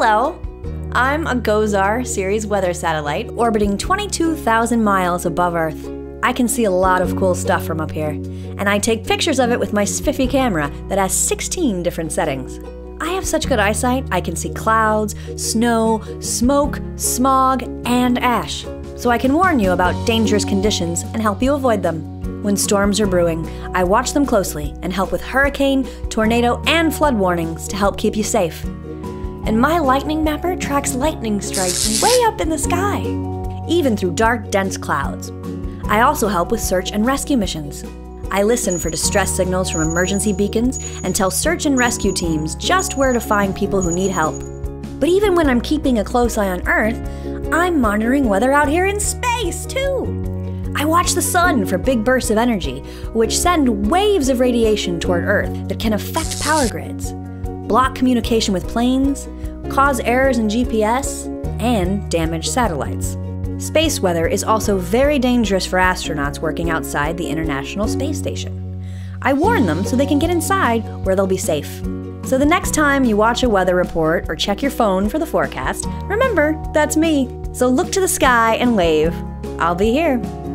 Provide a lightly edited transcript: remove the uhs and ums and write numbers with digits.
Hello! I'm a GOES-R series weather satellite orbiting 22,000 miles above Earth. I can see a lot of cool stuff from up here, and I take pictures of it with my spiffy camera that has 16 different settings. I have such good eyesight, I can see clouds, snow, smoke, smog, and ash, so I can warn you about dangerous conditions and help you avoid them. When storms are brewing, I watch them closely and help with hurricane, tornado, and flood warnings to help keep you safe. And my lightning mapper tracks lightning strikes way up in the sky, even through dark, dense clouds. I also help with search and rescue missions. I listen for distress signals from emergency beacons and tell search and rescue teams just where to find people who need help. But even when I'm keeping a close eye on Earth, I'm monitoring weather out here in space, too. I watch the sun for big bursts of energy, which send waves of radiation toward Earth that can affect power grids, block communication with planes, cause errors in GPS, and damage satellites. Space weather is also very dangerous for astronauts working outside the International Space Station. I warn them so they can get inside where they'll be safe. So the next time you watch a weather report or check your phone for the forecast, remember, that's me. So look to the sky and wave. I'll be here.